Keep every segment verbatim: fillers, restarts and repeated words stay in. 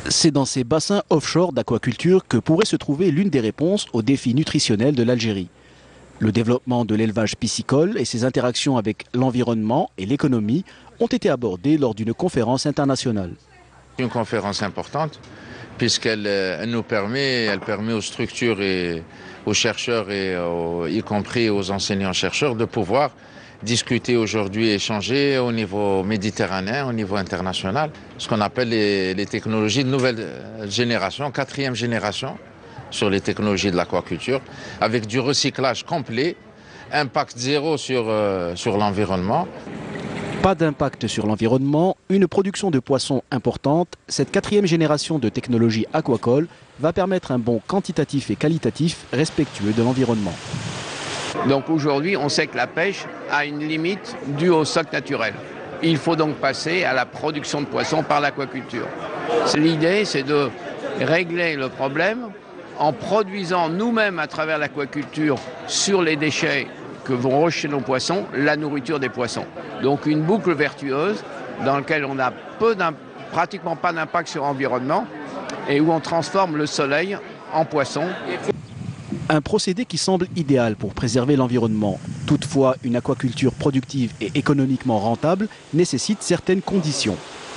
C'est dans ces bassins offshore d'aquaculture que pourrait se trouver l'une des réponses aux défis nutritionnels de l'Algérie. Le développement de l'élevage piscicole et ses interactions avec l'environnement et l'économie ont été abordés lors d'une conférence internationale. Une conférence importante puisqu'elle elle nous permet, elle permet aux structures et aux chercheurs, et aux, y compris aux enseignants-chercheurs, de pouvoir discuter aujourd'hui, échanger au niveau méditerranéen, au niveau international, ce qu'on appelle les, les technologies de nouvelle génération, quatrième génération, sur les technologies de l'aquaculture, avec du recyclage complet, impact zéro sur, euh, sur l'environnement. Pas d'impact sur l'environnement, une production de poissons importante, cette quatrième génération de technologie aquacole va permettre un bond quantitatif et qualitatif respectueux de l'environnement. Donc aujourd'hui, on sait que la pêche a une limite due au stock naturel. Il faut donc passer à la production de poissons par l'aquaculture. L'idée, c'est de régler le problème en produisant nous-mêmes à travers l'aquaculture sur les déchets que vont rejeter nos poissons, la nourriture des poissons. Donc une boucle vertueuse dans laquelle on a peu pratiquement pas d'impact sur l'environnement et où on transforme le soleil en poisson. Un procédé qui semble idéal pour préserver l'environnement. Toutefois, une aquaculture productive et économiquement rentable nécessite certaines conditions.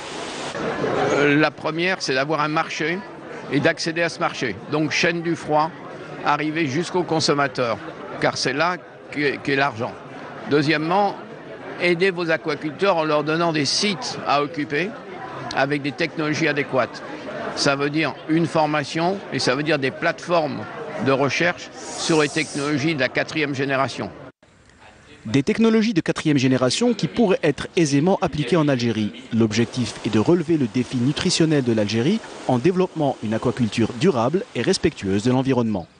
La première, c'est d'avoir un marché et d'accéder à ce marché. Donc chaîne du froid, arriver jusqu'au consommateur, car c'est là qu'est l'argent. Deuxièmement, aider vos aquaculteurs en leur donnant des sites à occuper avec des technologies adéquates. Ça veut dire une formation et ça veut dire des plateformes de recherche sur les technologies de la quatrième génération. Des technologies de quatrième génération qui pourraient être aisément appliquées en Algérie. L'objectif est de relever le défi nutritionnel de l'Algérie en développant une aquaculture durable et respectueuse de l'environnement.